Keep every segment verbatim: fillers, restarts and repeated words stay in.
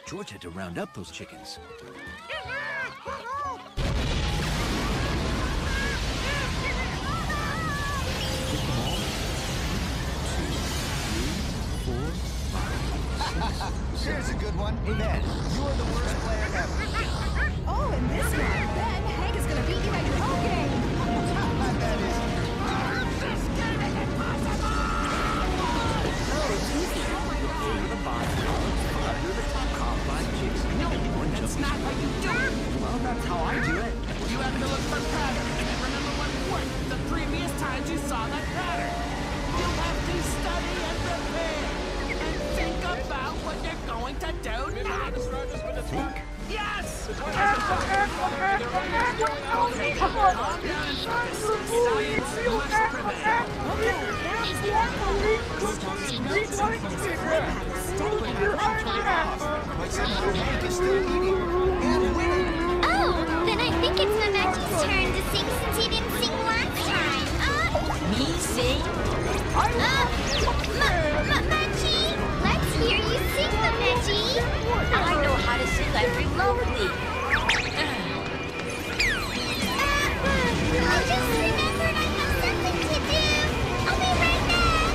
George had to round up those chickens. Here's a good one. Hey, Ben, you are the worst player ever. Oh, and this one, Ben, Hank is gonna beat you at your own game. That is... This game is impossible! No, it's easy. Over the bottom, under the top, called by chicks. No, that's not how you do it! Well, that's how I do it. You have to look for patterns and remember what worked the previous times you saw that pattern. You have to study and prepare. And think about what you're going to do next. Think? Yes! Oh, then I think it's Mamechi's turn to sing since he didn't sing last time. Uh, Me sing? uh, Mamechi, let's hear you sing, Mamechi. I know how to sing every lonely. I just remembered I have something to do. I'll be right back.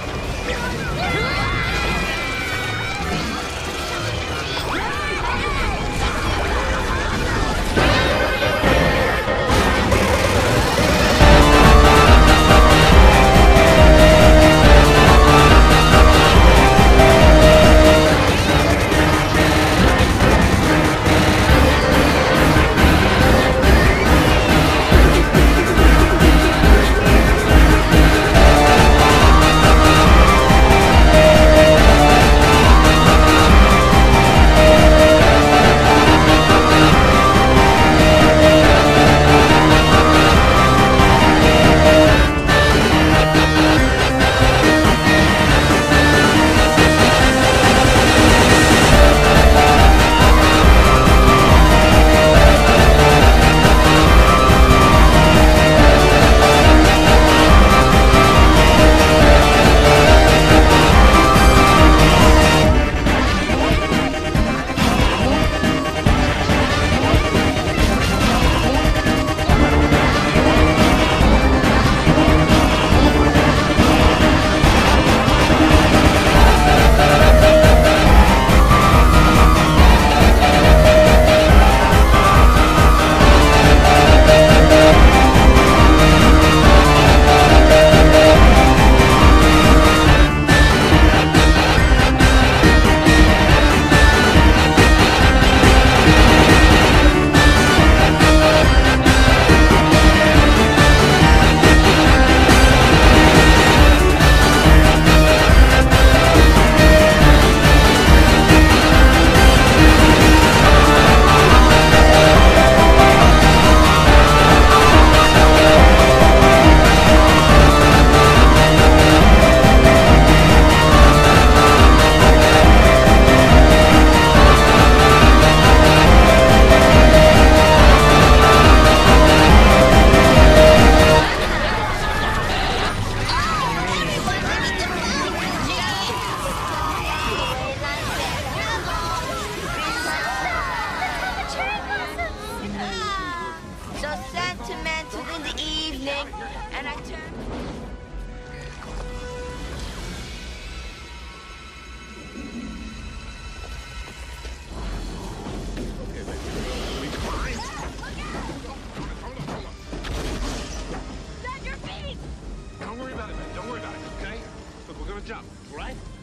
So sentimental in the evening, and I turn. Don't worry about it, man. Don't worry about it, okay? Look, we're gonna jump, all right?